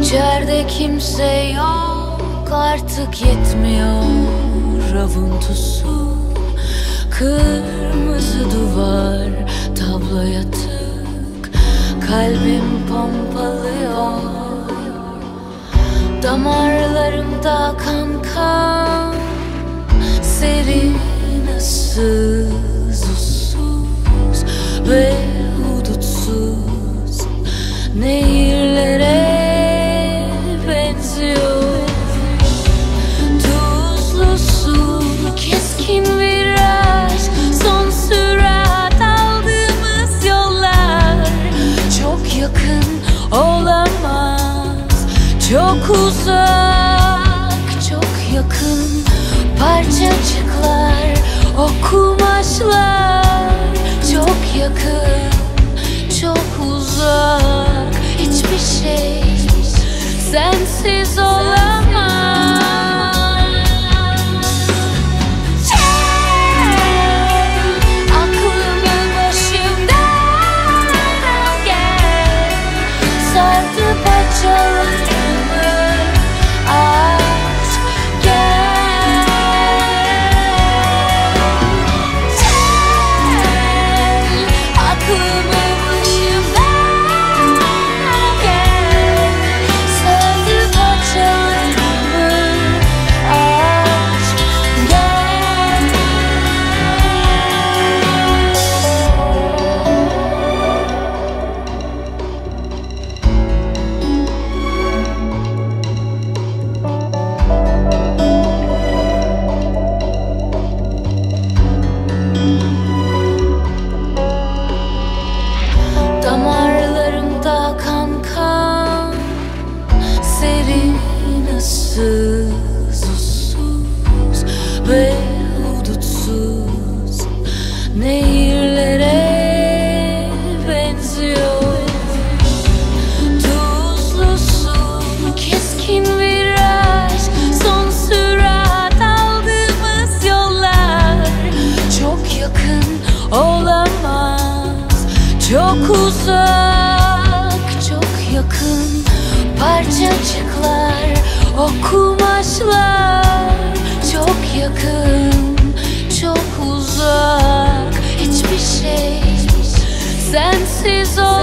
İçeride kimse yok, artık yetmiyor avuntusu. Kırmızı duvar, tabloya tık, kalbim pompalıyor. Damarlarımda kan kan, serin, ıssız, ussuz ve hudutsuz nehirlere benziyor. Tuzlu su, keskin viraj, son sürat aldığımız yollar. Çok yakın olamaz, çok uzak, çok yakın. Parçacıklar, o kumaşlar, çok yakın, çok uzak. Hiçbir şey sensiz olamaz. Aklımı başımdan gel, sardı parçalarımı aç, gel. Aklımı başımdan gel, sardı parçalarımı aç, gel. Damarlarımda kan kan, serin, ıssız, ussuz ve hudutsuz nehirlere benziyor. Tuzlu su, keskin viraj, son sürat aldığımız yollar. Çok yakın olamaz, çok uzak, çok yakın. Parçacıklar, o kumaşlar, çok yakın, çok uzak. Hiçbir şey sensiz